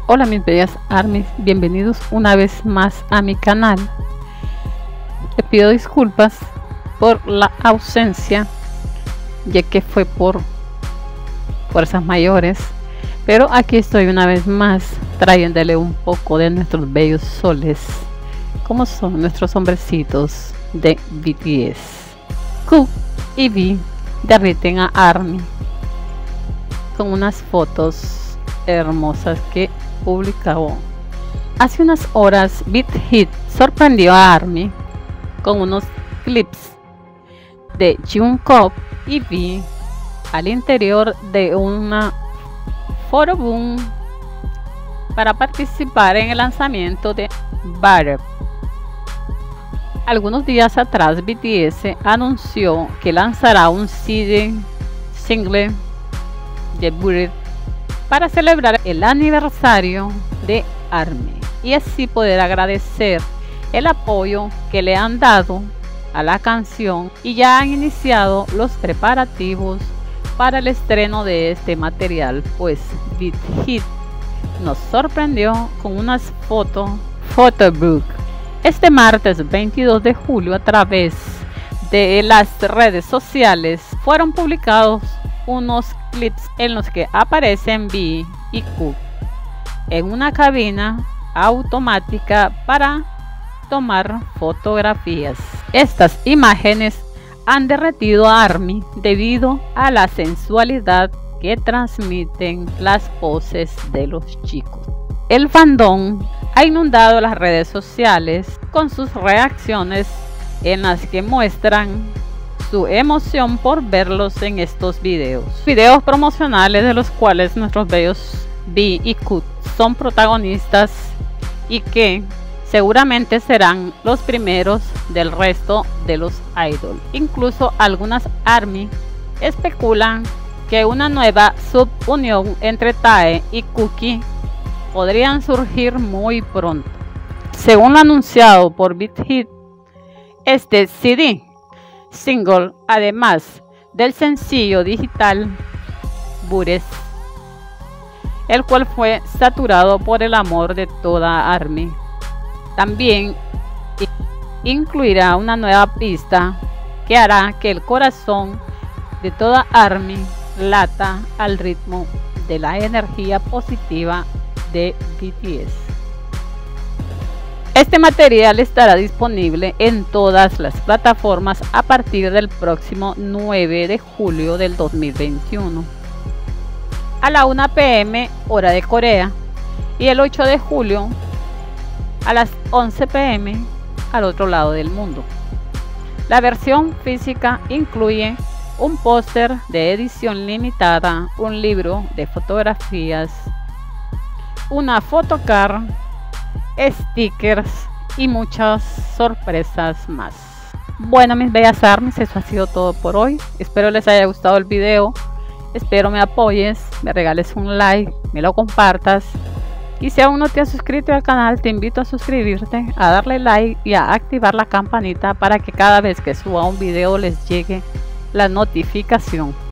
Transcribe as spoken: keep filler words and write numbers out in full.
Hola mis bellas armies, bienvenidos una vez más a mi canal. Le pido disculpas por la ausencia, ya que fue por fuerzas mayores, pero aquí estoy una vez más trayéndole un poco de nuestros bellos soles, como son nuestros hombrecitos de B T S. Q y V derriten a ARMY con unas fotos hermosas que publicó. Hace unas horas Big Hit sorprendió a ARMY con unos clips de Jungkook y V al interior de una photoboom para participar en el lanzamiento de Butter. Algunos días atrás B T S anunció que lanzará un C D single de Butter para celebrar el aniversario de ARMY y así poder agradecer el apoyo que le han dado a la canción, y ya han iniciado los preparativos para el estreno de este material, pues Big Hit nos sorprendió con unas fotos photobook este martes veintidós de julio. A través de las redes sociales fueron publicados unos clips en los que aparecen V y Q en una cabina automática para tomar fotografías. Estas imágenes han derretido a ARMY debido a la sensualidad que transmiten las poses de los chicos. El fandom ha inundado las redes sociales con sus reacciones en las que muestran su emoción por verlos en estos videos. Videos promocionales de los cuales nuestros bellos V y Q son protagonistas y que seguramente serán los primeros del resto de los idols. Incluso algunas ARMY especulan que una nueva subunión entre Tae y Cookie podrían surgir muy pronto. Según lo anunciado por Big Hit, este C D single, además del sencillo digital Butter, el cual fue saturado por el amor de toda ARMY, también incluirá una nueva pista que hará que el corazón de toda ARMY lata al ritmo de la energía positiva de B T S. Este material estará disponible en todas las plataformas a partir del próximo nueve de julio del dos mil veintiuno a la una p m hora de Corea y el ocho de julio a las once p m al otro lado del mundo. La versión física incluye un póster de edición limitada, un libro de fotografías, una photocard, stickers y muchas sorpresas más. Bueno mis bellas armies, eso ha sido todo por hoy. Espero les haya gustado el video, espero me apoyes, me regales un like, me lo compartas, y si aún no te has suscrito al canal te invito a suscribirte, a darle like y a activar la campanita para que cada vez que suba un video les llegue la notificación.